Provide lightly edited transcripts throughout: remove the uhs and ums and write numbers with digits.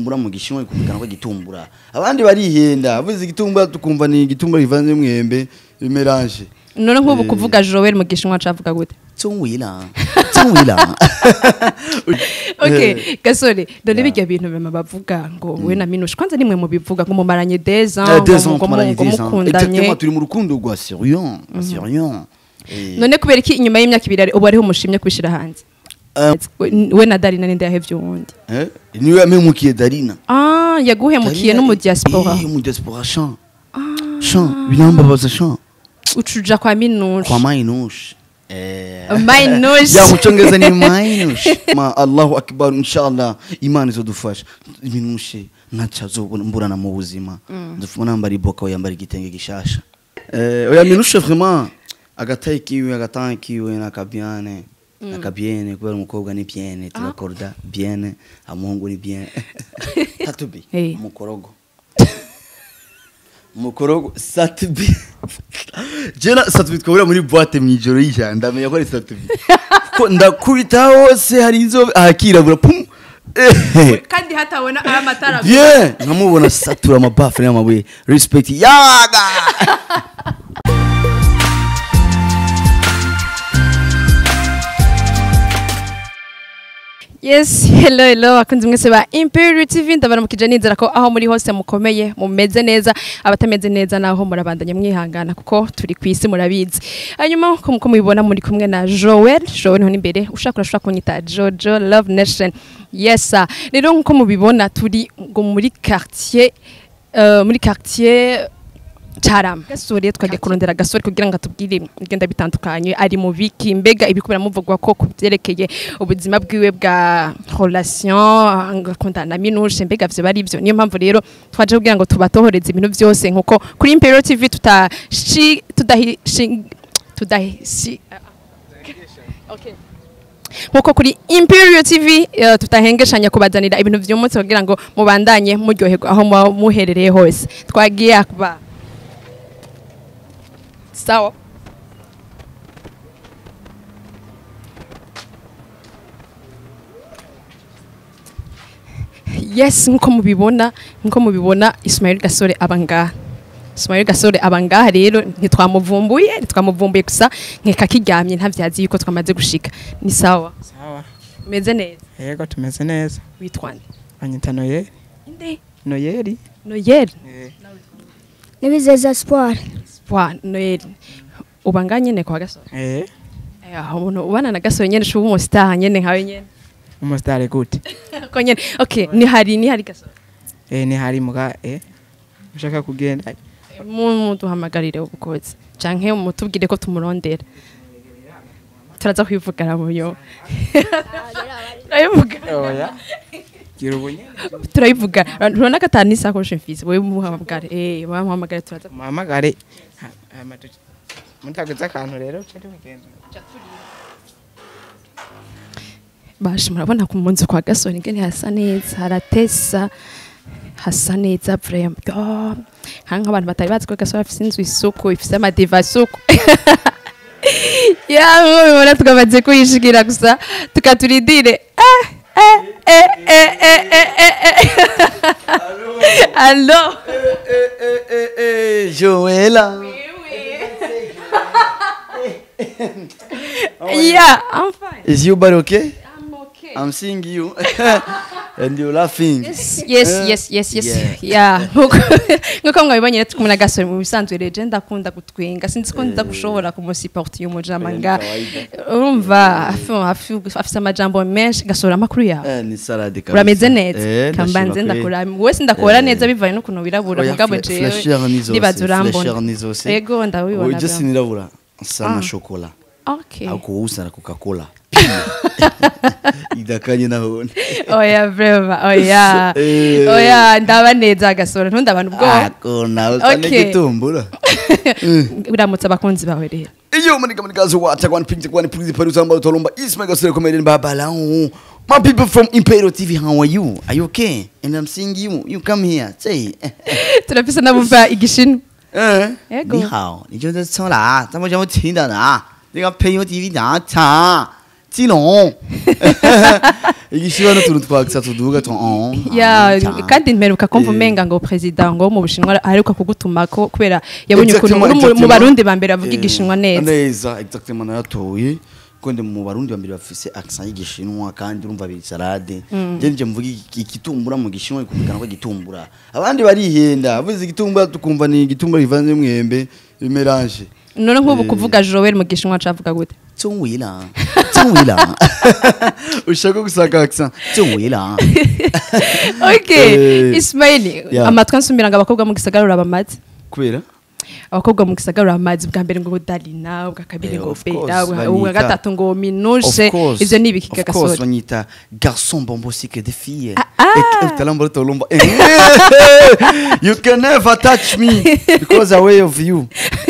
mbura mu gishinwa kumvikana ko gitumbura abandi barihenda avuze igitumbura tukumva ni igitumbura givanze mwembe bimerange none nk'ubu kuvuga Joel mu gishinwa cavuga gute Tsungwila Okay gasore dore bijya bintu bema bavuga ngo we na Minouche kwanza nimwe mu bivuga ngo mumaranye 2 ans ngo mukundanye turi mu rukundo rwa Sirion none kubera iki inyuma y'imyaka 2 ubu ariho mushimye kwishira hanze we na Darina ninde yahevye uwundi niwe yamemukiye Darina yaguhemukiye no mu diaspora mu diaspora chan binambabaza chan ucuja kwa Minouche Minouche ya muchongeza ni Minouche ma Allahu akbar inshallah imani zodufasha Minouche ntacazo mburana mu buzima ndufuna mbari boka yambari gitenge gishasha oya Minouche vraiment agatayikiwe agatankiwe nakabyane nakabyene kubera umukobwa ni bien turakorda bien amuhungu ni bien tatubi mukorogo satubi jena satubi twabura muri boîte mwijoro y'ijana ndamenya ko ari satubi ko ndakubita hose hari inzobe ahakirabura pum kandi hatabona amatara bien nkamubona satura amabafu n'amabuye respect yaga Yes, hello akunze mwese ba Imperial TV ndabaramukije nizera ko aho muri hose mukomeye mumeze neza abatameze neza naho murabandanye mwihangana kuko turi kwisi murabizi hanyuma ko mubibona muri kumwe na Joel ho imbere ushaka kunyita Jojo Love Nation yes rero nko mubibona turi ngo muri quartier Charam gasore twagiye kurondera gasore kugira ngo atubwire igenda bitandukanye ari mu biki mbega ibikubira muvugwa ko kubyerekeye ubuzima bwiwe bwa relation ngakunda na Minouche mbega vyo bari byo niyo mpamvu rero twaje kugira ngo tubatohoreze ibintu byose nkuko kuri Imperial TV okay nkuko kuri Imperial TV tutahengeshanya kubazanira ibintu by'umunsi kugira ngo mubandanye muryoherwa aho muherereye hose twagiye akba sawa yes nko mubibona Ismail Gasore abangaha rero ntitwamuvumbuye gusa nkeka kiryamye ntavyazi yuko twamaze gushika ni sawa meze neza yego tumeze neza witwa anyita Noyeli Noyeli Nibizeza Espoir Noyeli ubanga nyene kwa Gasore umuntu ubana na Gasore nyene shubu mu star nyene nkawe nyene umustar gute ko nyene okay ni hari Gasore ni hari muga ushaka kugenda mu duhamagarire ubukozi canke mutubwire ko tumurondera turaza kwivugana muyo turayivuga urabona ko atari n'isakoshe mfise wewe muhamagare bamuhamagare turaza muhamagare mutaguza akantu rero cyo bigenda baje murabona ku munsi kwa Gasore ngene hasa neza haratesa hasa neza vraiment hanga abantu batari bazi ko Gasore afise inzu isuku ifise amadiva isuku ya mubona tugabaze kuyishigira gusa tukaturidire Allo Joela yeah I'm fine is you but okay I'm okay I'm seeing you and you laughing yes yeah nkuko mwabibonye tukumuna Gasore mu bisanzwe legend akunda gutwenga sinzi ko nza gushobora kumusupport y'umujamanga urumva afisa amajambo menshi Gasore amakuru yawe ni salade kabisa urameze neza kambanze ndakora wese ndakora neza bivaye no kuno birabura mugabo jewe nibaza urambona yego ndabibona je sinirabura sana chocolat okay ako usana Coca-Cola idakanye naho oya breva oya ndaba neza Gasore ntunda abantu bwo akona usane gitumbura uramutse abakunzi bawe rero iyo muri gazo watakwan pinje kwani please paruza mba tolomba Ismail Gasore comedian babalangu my people from Imperial TV how are you okay and I'm seeing you come here say turafisa nabumva igishinu ni hao ni 就是从啦咱们讲听的啦那个朋友 TV 拿茶 Tilon. Igishibano tuntu twakisa tuduga to. ya kandi mperuka kumva umenga ngo president ngo mu Bushinwa aheruka kugutumako kubera yabonye ukuntu mu Barundi bambere avuga igishinwa neza. Neza exactement naratoye. Konde mu Barundi bambere bafise accent y'igishinwa kandi urumva biri salade. Je mvuga igitumbura mu gishinwa kumvikana ko gitumbura. Abandi barihenda, avuze igitumbura tukumva ni igitumbura rivanze mwembe bimerange. None nk'ubu kuvuga Joel mu gishinwa cavuga gute? Tsungwila. Ushaka gusaka accent. Tsungwila. Okay, Ismail, amatwa nsumira abakobwa mu gisagara urabamaze. Kubera? Abakobwa mu gisagara urabamaze bwa mbere ngo Darina, bwa kabiri ngo Bera, bwa gatatu ngo Minushe, ivyo ni ibikiga gasore. Of course, banyita garçon bombosique des filles. You can never touch me because away of you.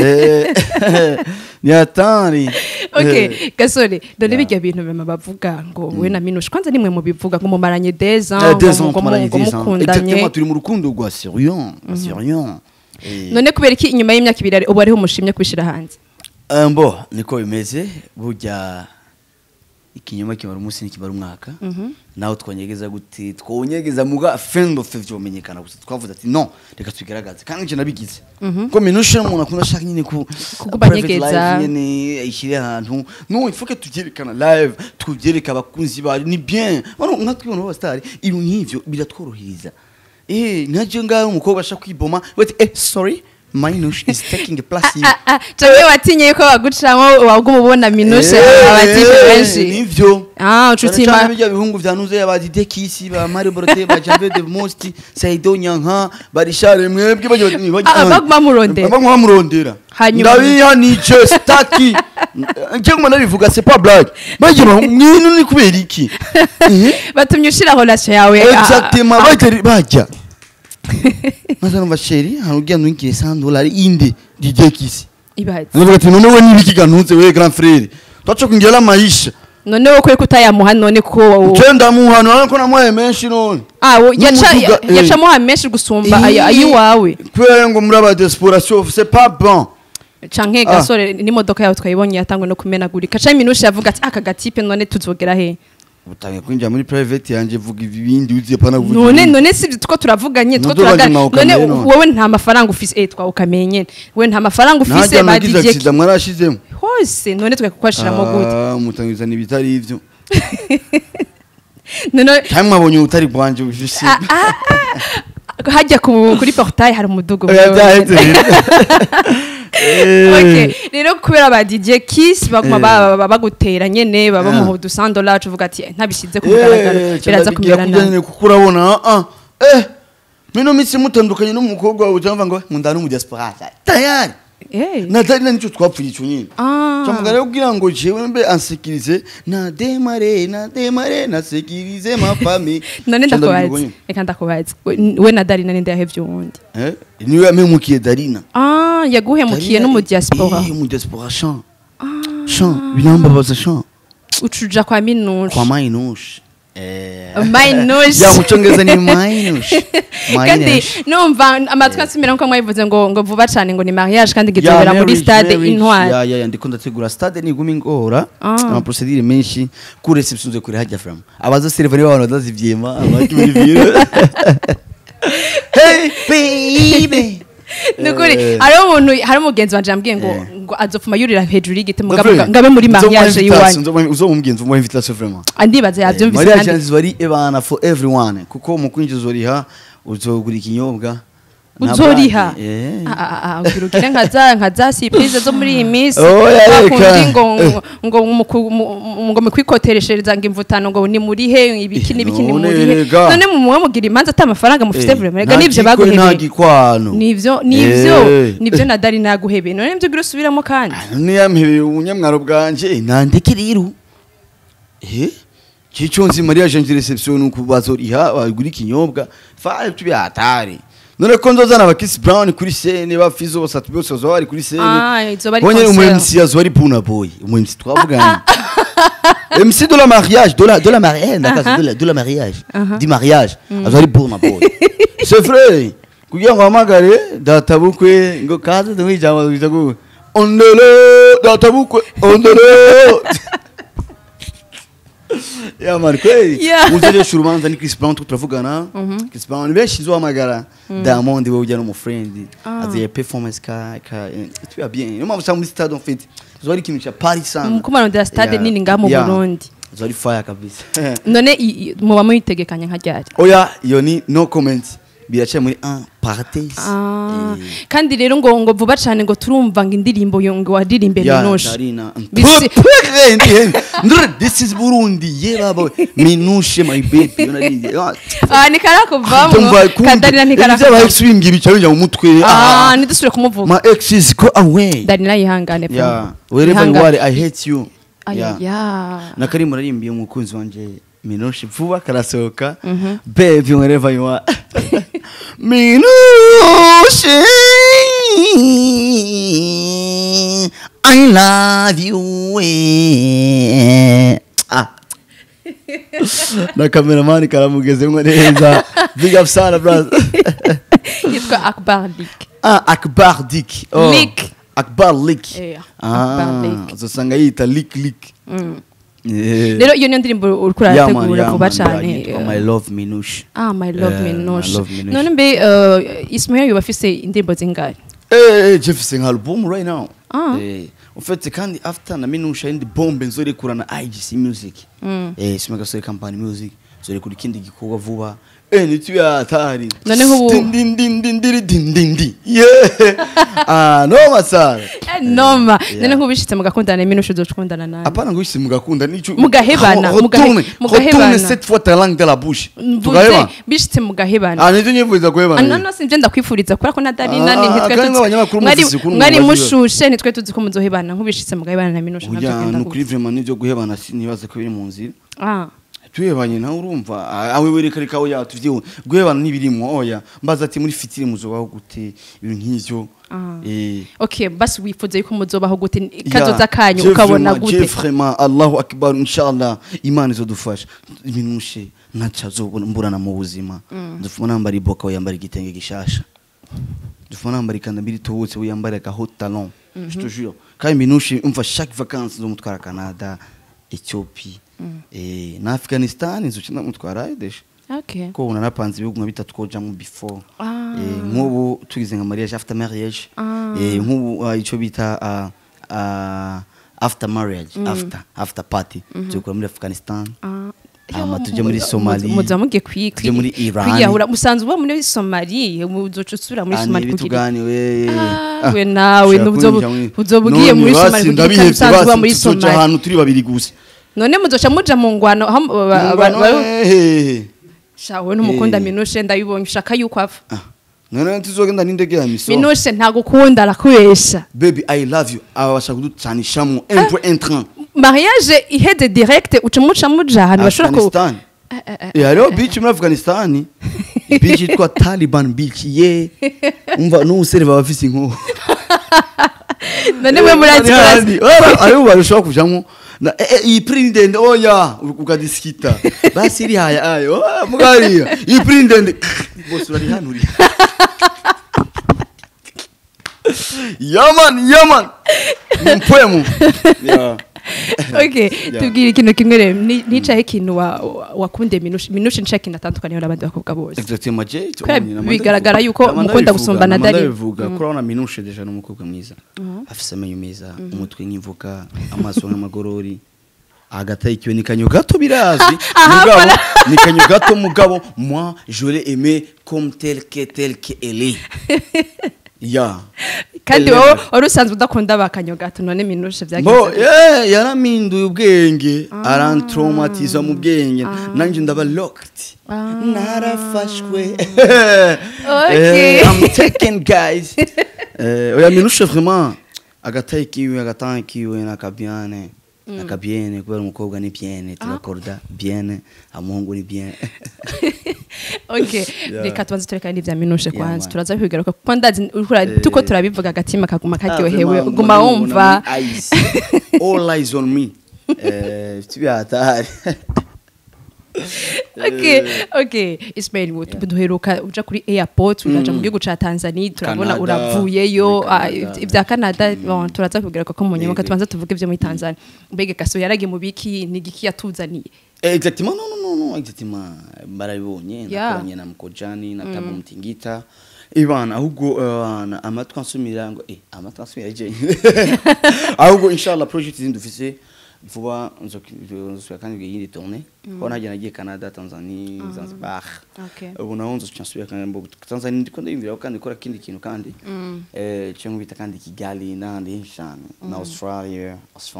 Nyatari. Okay, gasore, dore bijya bintu bema bavuga ngo we na Minushe kwanza nimwe mu bivuga ngo mumaranye 2 ans ngo mukundanye. Exactement, turi mu rukundo rwa sérieux, sérieux. None kubera iki inyuma y'imyaka 2 ubu ariho mushimye kwishira hanze? Mbo niko bimeze burya ikinyoma kimara umunsi nikimara umwaka naho twonyegeza guti twonyegeza muga fin of fevrier umenyekana gusa twavuze ati non reka tugeragaze kandi nje nabigize ko Minushe umuntu akunda shaka nyine kubanyegeza nyine ishire ahantu no il faut que tugerekana live tugereka abakunzi bari ni bien nka twibona ba star iru nk'ivyo biratworohiriza nkaje ngaho umukobwa asha kwiboma wait sorry Minushe is taking a place here. Cyangwa watinye yuko bagucamo wagumubona Minushe abatipe benshi. Nivyo. Ucutima. Bijya bihungu vyanuze yabadide kisi ba Mario Borote ba Janve de Mosti Saido Nyanka barishare mwebwe baguma murondera. Baguma murondera. Ndabiha ni just taki. Nje ngoma nabivuga c'est pas blague. Bagira mwinu ni kubera iki? Batumye ushira relation yawe. Exactement bajya. Mazana basheri harugiye nwinkire $100 inde DJ Kisi. Ibaze. Navuga ati none we nibiki ganutse we grand frère. Twacho kungera maisha. None wo kwe kutayamuha none ko Cenda muhano ariko namuhaye menshi none. Yaca muha menshi gusumba ayi wawe. Kwere ngo muri aba diaspora c'est pas bon. Canke gasore n'imodoka yawe twayibonye yatangwe no kumenagurika. Ca Minushe yavuga ati aka gatipe none tuzogera he? Utangiye kwinjira muri private yanje vuga ibindi uziye pana kuvuga. None si two turavuganye two turagana. None wowe nta mafaranga ufise twa ukamenye. Wowe nta mafaranga ufise ba DJ. Nagize mwarashizemo. Hose none twe kukwashiramo gute. Mutangiza nibitari ivyo. None tamwe abonye utari bwanje ufise. Hajya kuri portail hari umudugo. Okay, rero kubera ba DJ Kiss baguma bagutera nyene baba mu $100 uvuga ati ntabishize ku mugaragaro biraza kumirana kuko urabona mino mitsi mutandukanye n'umukobwa wawe cyangwa ngo nkunda no mu diaspora tayari natari n'icyo twapfuye icyo nyine cyangwa rero kugira ngo jewe mbe ansekirize na demare na sekirize ma famille none ndakubaza reka ndakubaza we na Darina ninde yahevye uwundi niwe yamemukiye Darina yaguhemukiye no mu diaspora mu diaspora chant binambabaza chant ucuja kwa Minushe Minushe ya muchongeza ni Minushe kandi numva amatwa nsumira nko mwayivuze ngo vuba cyane ngo ni mariage kandi gizobera muri stade Intwari ya ndiko ndategura stade ni gumi ngora ama procedure menshi ku reception zo kuri hajya from abaza seriveri b'abantu badazivyema abaki muri vire hey baby nukuri hari umugenzi wanje ambwiye ngo azopfuma yurira hejuru y'igiti ngabe muri mariage yiwanyu uzomugenzi mu invitation vraiment andibaza yavyumvise kandi mariage zari ebana for everyone kuko mu kwinjiza uzoriha uzogura ikinyobwa uzoriha ukirukire nkaza surprise zo muri iyi minsi bakundi ngo mukwikotereshereza ngo imvutano ngo ni muri he ibiki n'ibiki ni muri he none mumwe mugira imanza atamafaranga mufite vraiment rega nivyo baguhebeye nivyo na Darina yaguhebeye none nivyo girusubiramo kandi none yamhebeye ubunyamwaro bwanje nandike rero Chichonzi mariage en reception ukubazoriha bagura ikinyobwa fa tubi atari none ko nzozana aba Kiss Brown kuri scene ba Fizo bosatu bose bari kuri scene bonye umwemsi yazwari Puna Boy umwemsi twavugana MC de la mariage de la mariage de la mariage du mariage azwari Puna Boy c'est vrai kugira ngo amagare databukwe ngo kaze tumwijama bizagu ondelo databukwe ondelo Ya man kweli. Yeah. Uzaje shurubanza ni Chris Brown turavugana. Chris Brown benshi zo amagara. Diamond we ujya no mu friend. Aziye performance ka tu ya bien. Yo mavusha muri stade en fait. Zo ari kintu cha Paris sana. Kumara ndya stade nini nga mu Burundi. Zo ari fire kabisa. None muba muyitegekanya nka ryari? Oya yo ni no comment. Birache muri un parties. Kandi rero ngo vuba cyane ngo turumva ngo indirimbo yo ngo wadirimbe Minouche. This is Burundi ye baba Minouche my baby ni karakuvamwo kadarina ntikaraka ibyo swing ibica bijya mu mutwe nidusubire kumuvuga my ex is go away Darina yihangane pe wherever you are I hate you ya nakari murarimbiye umukunzi wanje Minouche vuba karasohoka baby wherever you are Minouche I love you na cameraman karamugezemo neza big up sana brother yitwa Akbar Lik Akbar Dik Lik Akbar Lik Akbar Lik uzosanga yita Lik rero iyo ndirimbo urikura yategura vuba cyane my love Minouche my love Minouche none mbe Ismaël yubafise indirimbo zingahe Jefferson album right now en fait kandi after na Minouche indi bombe nzore kurana IGC Music simega sore company music zore kuri kindi gikorwa vuba nitu ya atari none hubu din no masara noma none nkubishitse mugakundana na Minouche uzocukundana nawe apana ngubishitse mugakunda nico mugahebana cette fois ta langue de la bouche tugaheba bishitse mugahebana nizo nyivuza guhebana no sinje ndakwifuriza kubera ko na Darina nitwe mwari mushushe nitwe tuzi ko muzohebana nkubishitse mugahebana na Minouche nkabyo no kuri vraiment nivyo guhebana sinibaze ko biri mu nzira tuyebanye nawe urumva awe werekareka aho yatuvyeho guhebana nibirimwo oya mbaza ati muri fitiri muzobaho gute ibintu nk'ivyo okay basi wifuza yuko muzobaho gute kazoza kanyu ukabona gute vraiment Allahu akbar inshallah imana izodufasha Minouche ntacha zobona mburana mu buzima dufuna nambari boka yambara igitenge gishasha dufuna nambari kanda mbiri tubutse yambara ka hot talon je te jure quand Minouche umva chaque vacances zo mutwara Canada Ethiopie na Afghanistan nzukina mutwara desha ko unanapanze ibihugu nka bitatu ko jamu before nk'ubu tugize nka mariage after marriage nk'ubu ico bita after marriage after party tukura muri Afghanistan tuje muri Somalia muzamuge tuje muri Iran kwiyahura musanzwe uba muri Somalia muzocusura muri Somalia kugira we nawe uzobugiye muri Somalia kugira musanzwe uba muri Somalia ahantu turi babiri gusa none muzoca muja mu ngwano shawe n'umukunda Minouche ndabibonye ushaka yuko ava none tuzogenda n'indege ya miso Minouche ntagukunda arakubesha baby I love you abasha kuducanishamo entrant mariage ihede direct uca muja ahantu bashobora ko rero beach muri Afghanistan beach yitwa Taliban beach umva n'usere babafise inko none we muri ayo barushaho kujamo na iyi prindende oya ukadiskita basi iri haya ayo mugari iyi prindende boss uri hanuri yaman mpwemu okay tubwire ikintu kimwe rero nicaye ikintu wakunde Minouche nshaka inatandukanye n'abandi bakobwa bose exactement je bigaragara yuko mukunda gusumbana Darina ndabivuga kurana Minouche deja n'umukobwa mwiza afise amenyo meza umutwe nk'ivuka amaso nk'amagorori agataye ikiwe ni kanyo gato birazi mugabo ni kanyo gato mugabo moi je l'ai aimé comme tel que elle est kandi wowe urusanzwe udakunda bakanyo gato none Minouche byagize yaraminduye ubwenge arantraumatiza mu bwenge nanje ndaba locked narafashwe I'm taken guys oya Minouche vraiment agataye kiwe nakabiane akabiene kubera umukobwa ni bien turakorda bien amuhungu ni bien okay reka tubanze tureka n'ivya Minouche kwanza turaza kwigaruka kuko ndazi tuko turabivuga agatima kaguma karyohewe guma wumva all eyes on me tibya atari Okay Ismail duheruka uja kuri airport uraja mu gihugu ca Tanzania turabona Canada, uravuyeyo Canada. ibya Canada bon turaza kugira ko mu nyuma tubanza tuvuge ibyo muri Tanzania mbega Gaso yaragi mu biki nigiki yatuzaniye Exactement, non, exactement. Barabibonye Yeah. nakoranye na Mkojani na Tabu Mtingita. Ibana ahubwo amatwansumira ngo amatwansumira je. Ahubwo inshallah project zindi dufise vuba nzo kandi yindi tourner. Ko najya nagiye Canada, Tanzania, Zanzibar. Okay. Ubu naho nzo chansubira kandi mbo Tanzania ndiko ndimvira kandi kora kindi kintu kandi. Cyo bita kandi Kigali nandi nshana na Australia.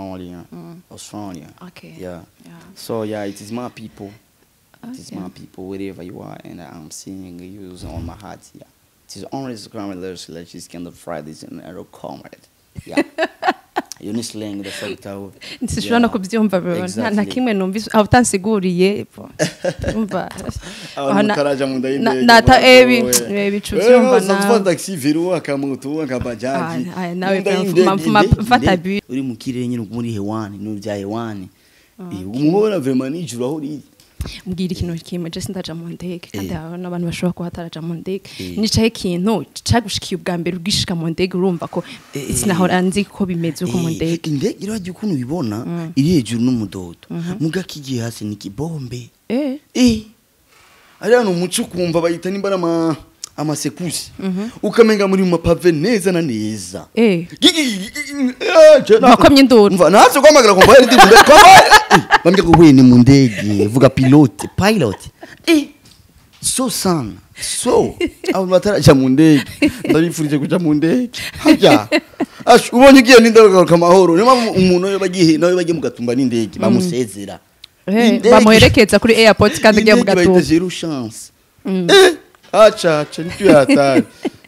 Okay. Yeah. So yeah, it is my people. It is my people wherever you are, and I'm seeing you on my heart. Yeah, it is only Instagram like this kind of Fridays and Arrow comrade. Yeah, you need slang the fact out. Ntishobora no kubyumva bro nta kimwe numvise aho utansiguriye umva Karaja mu ndayinde. nata bicu byumva na Mfata taxi vero akamoto akabajaji. nawe mfata bi Uri mu kirere nyine muri hewani no bya hewani. Umubona vraiment nijuru aho uri. mbwira ikintu kimwe je sindaja mu ndege kandi abantu bashobora kuhataraja mu ndege nicaye ikintu cagushikiye ubwa mbere ugishika mu ndege urumva ko sinahora nzi ko bimeze uko mu ndege indege iraje ukuntu bibona iri hejuru n'umudodo mugakigiye hasi ni kibombe ari hano muco kumva bayita nimbara amasekusi ukamenga muri mapave neza na neza bakomye induru mva natse kwamagara kumva ari ndimbe bambye ko ni mu ndege vuga pilot so sana so abo bataraja mu ndege ndabifurije kuja mu ndege hajya ubonye ugiye n'indagaruka amahoro niba umuntu yo bagiye nawe bagiye mugatumba n'indege bamusezera bamuherekeza kuri airport kandi agiye mugatumba zero chance acha nitu ya hatari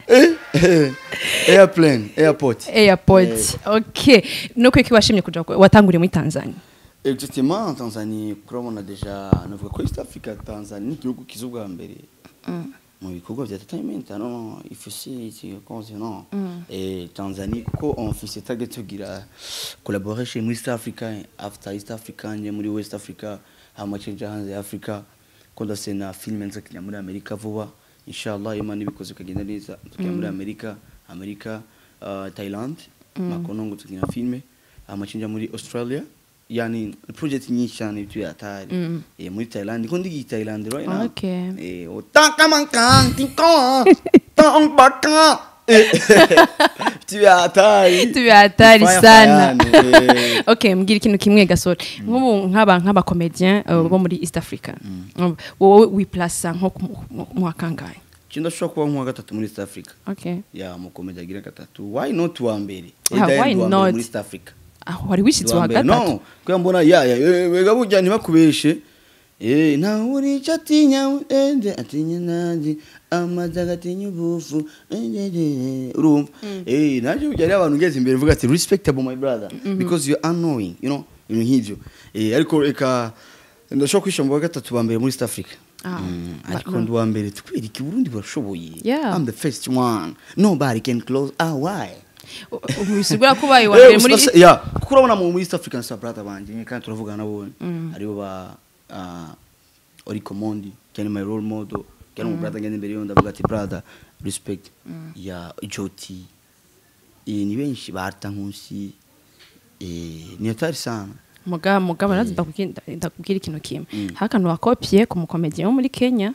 airport okay nuko iki washimye kuja watanguriye muri Tanzania Exactement, Tanzanie, kurabona deja navuga ko East Africa Tanzania ni igihugu kizubwa mbere mu bikorwa bya entertainment no ifise continent Tanzania kuko on fait target tugira collaboration muri East Africa after East Africa nje muri West Africa amachenja hanze Africa konda sena film nzakira muri America vuba inshallah imana ibikoze kagenda neza tukira muri America Thailand makonongo tukina filme amachenja muri Australia yani project nyinshi cyane bitu yatari muri Thailand ko ndigi Thailand right now okay utaka mankan tiko tong baka tu yatari sana okay mbwira ikintu kimwe Gasore nk'ubu nk'aba comedian bo muri East Africa wowe wiplace nko mu akangaye Chinda shwa kuwa mwa gatatu muri East Africa okay ya mu comedy gira gatatu why not wa mbere why not muri East Africa wari wishitse wa gatatu no kwa mbona wega burya ntibakubeshe na uri chatinya atinya nandi amazaga atinya ubufu urumva naje burya ari abantu ngeze imbere vuga ati respectable my brother because you are knowing you know nk'ivyo ariko reka ndashaka kwishamba wa gatatu ba mbere muri East Africa ariko ndi wa mbere tukwereka Burundi burashoboye I'm the first one nobody can close why ubisigura ko bayi wambere muri kuko urabona mu East African sub brother banje kandi turavugana nabo aribo ba Oriko Mondi cyane my role model cyane mu brother ngende imbere yo ndavuga ati brother respect ya Joti ni benshi barta nkusi ni atari sana mugaba nazi ndakubwira ikintu kimwe hakano wakopye ku mukomedian wo muri Kenya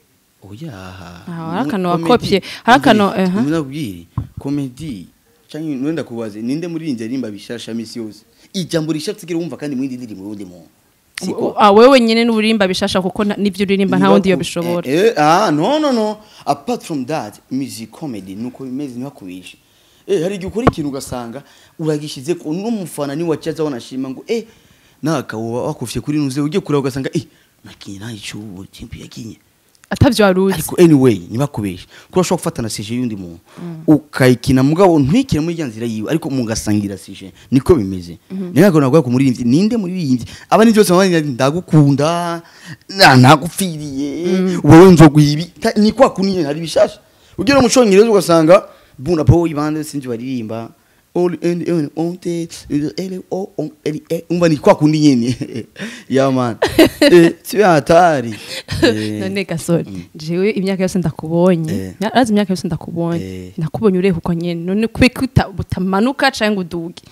hakano wakopye hakano ndabwira comedy cyane nwenda kubaze ninde muri inje rimba bishasha misi yose ijambo rishatse wumva kandi mwindi ndiri mu rundi mu wewe nyene n'uburimba bishasha kuko nivyo uririmba nta wundi yo bishobora no apart from that music comedy nuko bimeze ntibakubishe hari igihe ukora ikintu ugasanga uragishize ko n'umufana ni wacaza wanashima ngo naka wakufye kuri nuze ugiye kura ugasanga nakinye nta icubu timpi yakinye atavyo waruzi ariko anyway ntibakubishe kuko ushobora gufatana sije yundi muntu ukayikina mugabo ntwikire muri yanzira yiwe ariko mugasangira sije niko bimeze nako nagwa ku muririmbyi ninde muririmbyi aba ni byose ndagukunda nagupfiriye wowe nzoguyibi ni kwa kuniye hari bishasha ugira umucongereza ugasanga buna po ibande sinzi baririmba all and on te umva ni kwa kundi nyene ya man tu hatari none gasore jewe imyaka yose ndakubonye arazi imyaka yose ndakubonye nakubonye ureho uko nyene none kwikuta butamanuka canke uduge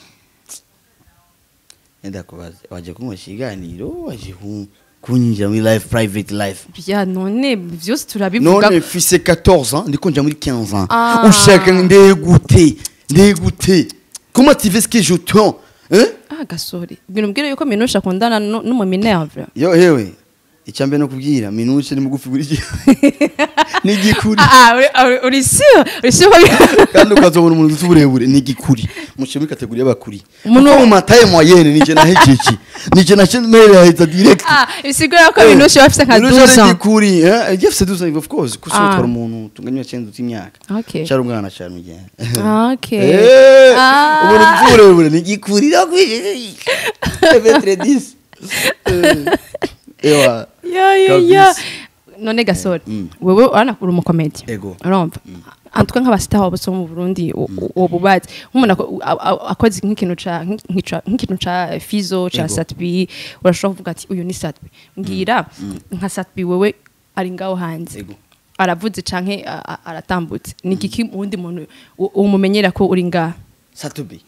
enda kubaza waje kumwe shiganiro waje kunyinjira muri life private life bya none vyose turabivuga none fise 14 ans ndiko nja muri 15 ans ushaka ndegute comment tu veux que je t'en gasore ibintu mbwira yuko Minouche akundana n'umu Minerve yo hewe icyambe no kubwira Minouche ni mugufi buri gihe ni gikuri uri sûr kandi ukazobona umuntu utuburebure ni gikuri muce muri kategori y'abakuri umuntu mu mataye moyenne nije nahejeje nije nashimere ahita direct isigura ko Minouche bafite nka 12 ans ni gikuri yafise 12 ans of course kusotwara umuntu tunganya 9 imyaka cyari umwana cyane mugende umuntu utuburebure ni gikuri rakwije evetre 10 ewa ya none gasore wewe urana kuri umukomedi urumva antuka nk'abasita wabo so mu Burundi obubazi nk'umuntu akoze nk'ikintu ca Fizo ca Satbi urashobora kuvuga ati uyu ni Satbi mbwira nka Satbi wewe ari ngaho hanze aravuze canke aratambutse ni kiki undi muntu umumenyera ko uri ngaho Satbi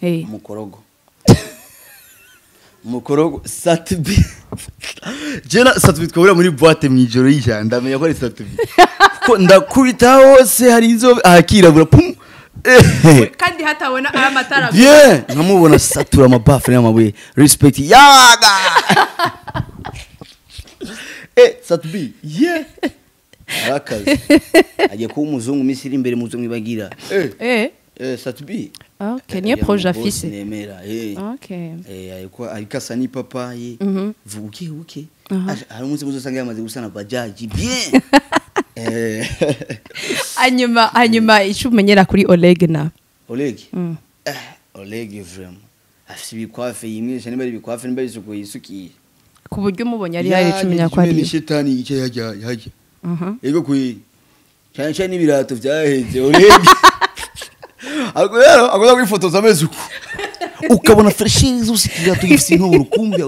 mukorogo Satbi jena Satbi twabura muri boîte mwijoro y'ijana ndamenya ko ari Satbi ko ndakubita hose hari inzobe akirabura pum kandi hatabona amatara bien nkamubona satura amabafu n'amabuye respect yaga Satbi arakaze agiye kuba umuzungu misiri imbere muzungu ibagira Satbi niyo projet afise nemera ariko asa ni papa ye vuke hari umunsi muzosanga yamaze gusana bajaji bien hanyuma icyo umenyera kuri Oleg na Oleg vraiment afise ibikwafe yimwisha niba ari ibikwafe niba isuku yisukiye ku buryo umubonye ari hari icumenya ko ari shitani yice hajya ego kuyi cyane n'ibirato byaheze Oleg agoza kwifotoza ameze uko ukabona fresheri zose kirato gifise inkoboro kumbya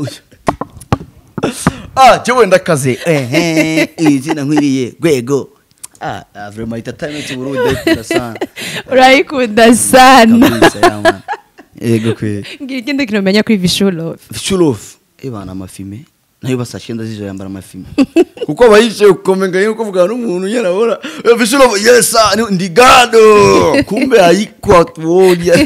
jewe ndakaze izina nkwiriye gwego vraiment itatame tu Burundi ndasana urayikunda sana kabisa ego kwe ngikinde kinomenya kuri Vishulov ebana amafime nayo basashenda zijo yambara amafime kuko bayishe ukomenga yuko kuvuga n'umuntu yarabora Vishulov yes ndigado kumbe ayikwa tuolia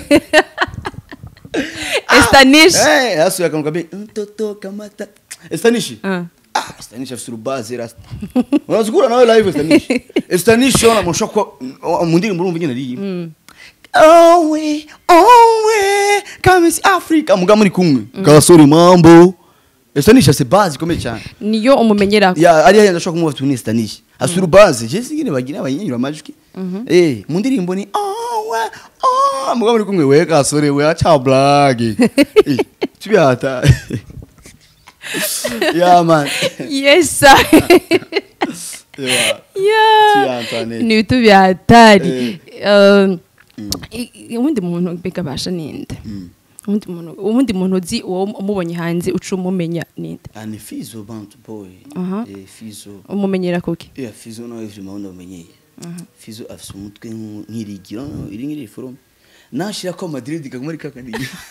Estanish aso yakamkabe mtoto kamata Estanish Estanish afite urubaze rasta unazikura nawe live Estanish ona mushoko mundiri murumva nyine ari Kamis Africa muga muri kumwe gasore mambo Estanish ase base komeye cyane niyo umumenyera ya ari yenda shoko kumuva tuni Estanish asura base je singine bagira abanyinyura amajwi mu ndirimbo ni muga muri kumwe we gasore we acha blage tubihata yeah man yes ni tubihatari ubundi muntu bega basha ninde ubundi muntu uzi uwo umubonye hanze uca umumenya ninde ani Fizo bantu boy Fizo umumenyera kuki Fizo no every moment umenyeye Fizo afise umutwe nk'irigiro iri ngiri forum nashira ko Madrid kamuri kakandi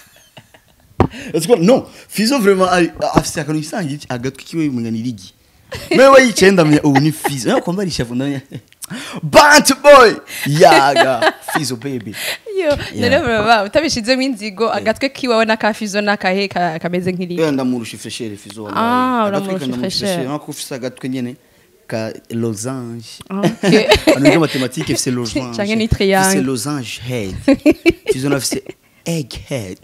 no Fizo vraiment afise akantu isangi agatwi kiwe mungana irigi mewe yicenda menya ubu ni Fizo yo kwambara ishavu ndanya Bantu boy yaga Fizo baby yo nere baba utabishizemo inzigo agatwe kiwawe naka Fizo nakahe kameze nk'iri ndamurusha fresher Fizo uramurusha fresher nako ufise agatwe nyene ka losange ano mathématique c'est losange c'est losange head Fizo na fise egg head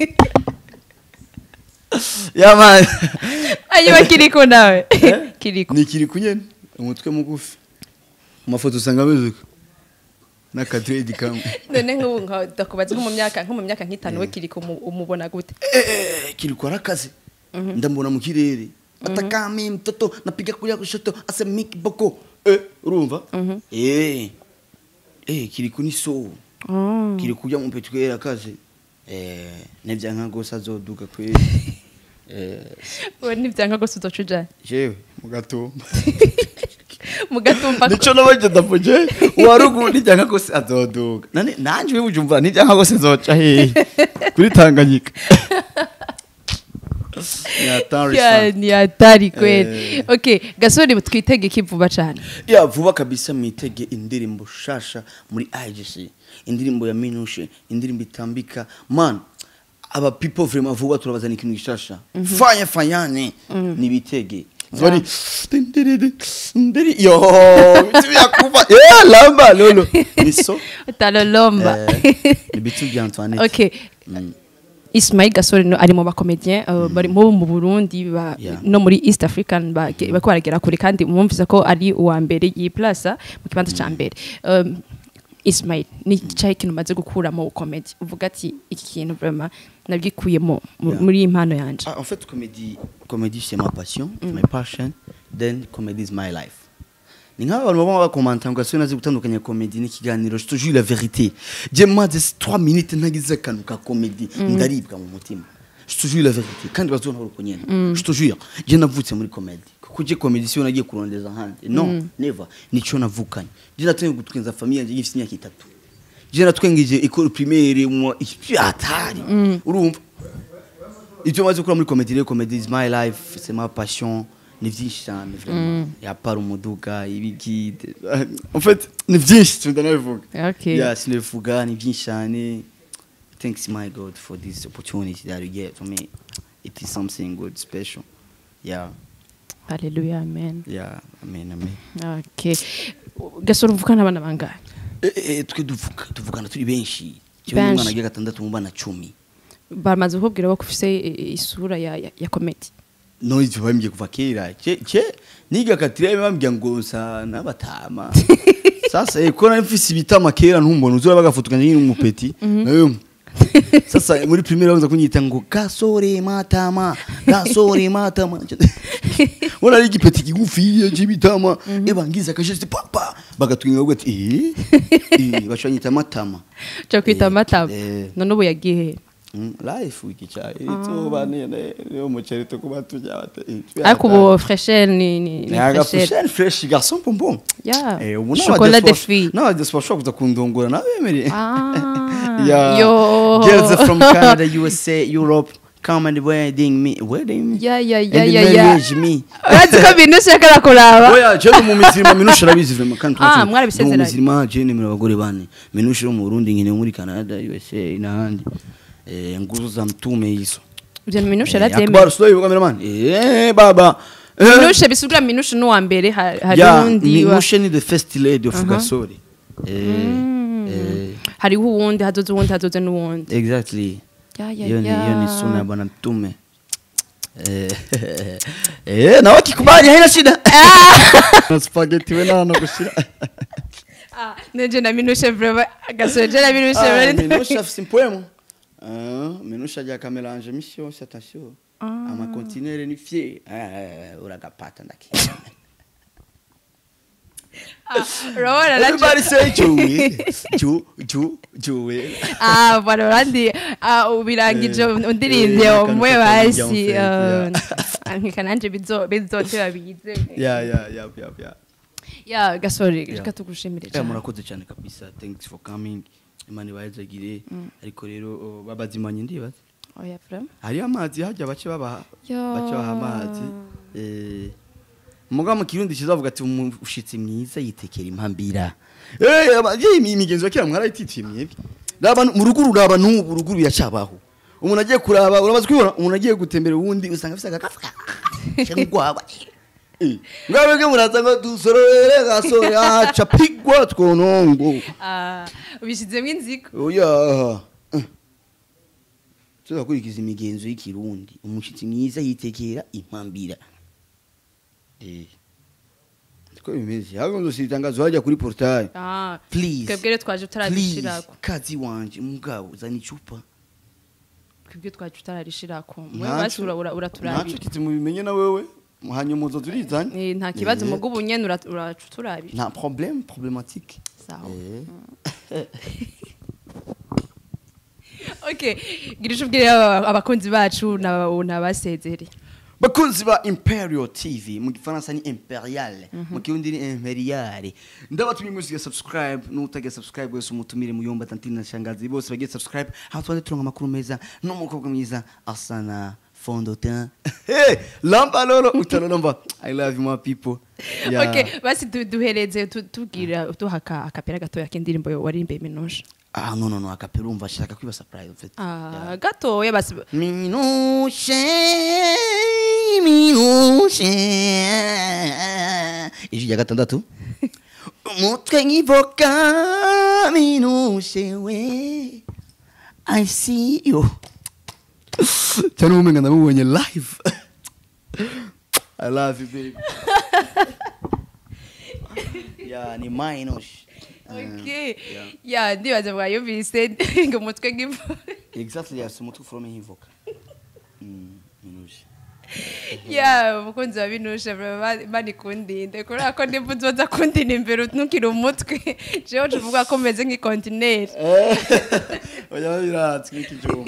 ya man ayo kiriko nawe kiriko ni kiriko nyene umutwe mugufi mafoto usanga bezuka na kadredi kamwe none nk'ubu ndakubaza nko mu myaka nk'itanu we kiriko umubona gute kiriko arakaze ndambona mu kirere atakami mtoto napiga kulia kushoto ase miki boko urumva kiriko ni so kiriko kujya mu petwera kaze nivyanka gose azoduga kwe we nivyanka gose uzocuja jewe mugatumba mugatumba nico nabaje ndapoje warugu nivyanka gose azoduga nanje wibujumva nivyanka gose zoca he kuri Tanganyika ni hatari kweli. Okay, Gasore twitege kivuba cyane. Ya vuba kabisa mwitege indirimbo shasha muri IGC, indirimbo ya Minushe, indirimbo itambika man. Aba people vraiment vuba turabazana ikintu gishasha. Fanyane nibitege. Zori ndiri yo bituya kuva lamba lolo niso talolomba nibitu bya Antoinette. Okay. Ismail Gasore no ari mu bakomedien bari mu Burundi no muri East African bako baragera kure kandi mwumvise ko ari uwa mbere yiplasa mu kibanza ca mbere. Ismail ni cyahe kintu maze gukura mu comedy uvuga ati iki kintu vraiment nabwikuyemo muri impano yanje? En fait comédie c'est ma passion, my passion, then comedy is my life. Ni nk'aba abantu baba bakomanta ngo Gasore nazi gutandukanya comedy n'ikiganiro. Je te jure la vérité, je maze 3 minutes nagize akantu ka comedy ndaribwa mu mutima. Je te jure la vérité kandi bazona uko nyene. Je te jure je navutse muri comedy kuko je comedy siyo nagiye kurondeza handi. Non, never. Nico navukanye. Je natenye gutwenza famille yanje ifite imyaka 3. Je natwengije école primaire mu atari. Urumva? Icyo maze gukora muri comedy, rero comedy is my life, c'est ma passion. Ni vyinshi cyane vraiment. Ya para umuduga ibigide. En fait, ni vyinshi tundanabivuga. Okay. Yeah, sinivuga ni vyinshi cyane. Thanks my God for this opportunity that you get for me. It is something good special. Yeah. Hallelujah, amen. Yeah, amen. Okay. Gasore uvukana abana bangahe? Twe tuvugana turi benshi. Cyo mwana agiye 6 mu bana 10. Bamaze kubwira ko ufise isura ya comedy. No ivyo bambye kuva kera. Niga katire bambye ngo sa nabatama. Sasa ko nafise ibitama kera ntumbona uzora bagafotukanye n'umupeti. Nayo sasa muri primaire bavuze kunyita ngo Gasore matama. Wala ligi peti kigufi y'ibitama ebangiza kashese papa bagatwinga ngo ati bashanyita matama. Cyo kwita matama. None ubu yagiye life wiki cha ito bane yo muceri to kuba tujya bate ariko bo fresher ni fresh garçon bonbon chocolat de fille no de sport kuza kundongora nabemere yo girls from Canada, USA, Europe come and wedding me me urazi ko Minushe yakara kuraba oya je mu mizirima Minushe arabizi vraiment kandi mwari bisezeranye mu mizirima je ni abagore bane Minushe mu Burundi ngine muri Canada, USA n'ahandi nguzo za mtume hizo. Uje Minushe arabyemeye. Akbar slow cameraman. Baba. Minushe bisubira Minushe no wa mbere hari undi wa. Minushe ni the first lady of Gasore. Hari uwundi hazoze n'uwundi. Exactly. Yo ni suna bwana mtume. Na wakikubali haina shida. Spaghetti wena na kushira. Neje na Minushe vraiment Gasore je na Minushe. Minushe afise poema. Minushe ajya kamelange mission attention. Ama continuer ni fier. Uragapata ndaki. Rora la everybody say Joey. Barorandi ubirangije undirinde omwe basi nkananje bizote babize. Yeah, Gasore reka tugushimire cyane. Murakoze cyane kabisa. Thanks for coming. Imani bayizagire ariko rero babazimanye ndibaza. Oya from. Hari amazi hajya bace babaha amazi. Muga mu Kirundi kizavuga ati ushitsi mwiza yitekera impambira. Imigenzo yakira mwarayititiye myebi. Raba mu ruguru raba n'ubu ruguru yacabaho. Umuntu agiye kuraba urabaza kwibona umuntu agiye gutembera uwundi usanga afite agakafuka. Cyangwa ngabege muraza ngo dusorere Gasore acha pigwa twonongo ubishizemo inziko oya tuzakurikiza imigenzo y'Ikirundi umushitsi mwiza yitekera impambira ko bimeze hagonzo sitangazo hajya kuri portail please kebwere twaje utararishirako kazi wanje mugabo zani icupa kebwe twaje utararishirako mwe basura uraturabira naco kiti mubimenye na wewe hanyuma uzo turizanye nta kibazo mugo bunyene uraturabira nta problématique sawa Okay, girisho bwira abakunzi bacu nabasezeri. Bakunzi ba Imperial TV mu gifaransa ni Imperial mu kirundi ni Imperial ndabatumye mwese subscribe n'utagiye subscribe wese umutumire muyomba tantine na shangazi bose bagiye subscribe aho twande turonga makuru meza n'umukobwa mwiza Asana Fondotin lamba lolo utalolomba I love you my people. Yeah. Okay, basi duhereze tugira tuhaka akapera gatoya k'indirimbo warimbe Minushe. Ah no akapera umva shaka kwiba surprise en fait. Ah gatoya basi Minushe ijwi rya gatandatu umutwe nkivoka Minushe we I see you cyane umenga ndamubonye live. I love you baby. Yeah ni Minushe. Okay. Yeah, ndibaza mwayumvise ngo umutwe nkivoka. Exactly, yes, umutwe from nkivoka. Minushe. Yeah, mukunzi wa Minushe bani kundinde kurako ko ndimvuze waza kundina imbere ntukire umutwe. Jewe uvuga ko meze nk'ikontineri. Oya biratse nk'ikijumba.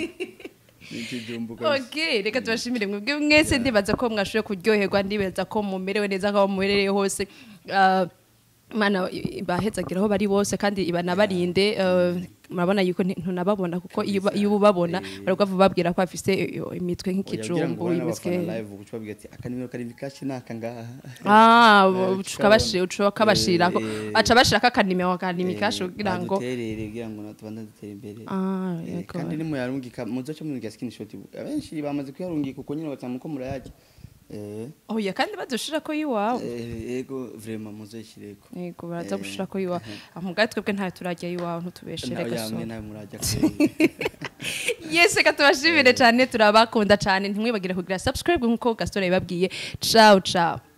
Okay, reka tubashimire mwebwe mwese ndibaza ko mwashoye kuryoherwa ndibaza ko mumerewe neza aho muherereye hose. Mana bahezagira aho bari bose kandi ibanabarinde murabona yuko ntunababona kuko iyo ubabona baragava babwira ko afise imitwe nk'ikijumbu imitwe live kucubabwira ati akanimero kari vikashi nakangaha ukabashira ko aca bashira kakanimero akanimikashi kugira ngo kugira ngo natubanda dutere imbere yego kandi nimwe yarungika muzoca muri screenshot abenshi bamaze kuyarungika uko nyine batamuko murayaje. Oya kandi badushira ko yiwawe yego vraiment muzoshireko yego baraza gushira ko yiwawe amugaye twebwe nta turajya yiwawe ntutubeshere gaso Yes katubashimire cyane turabakunda cyane ntimwibagire kugira subscribe nkuko Gaston yababwiye ciao ciao.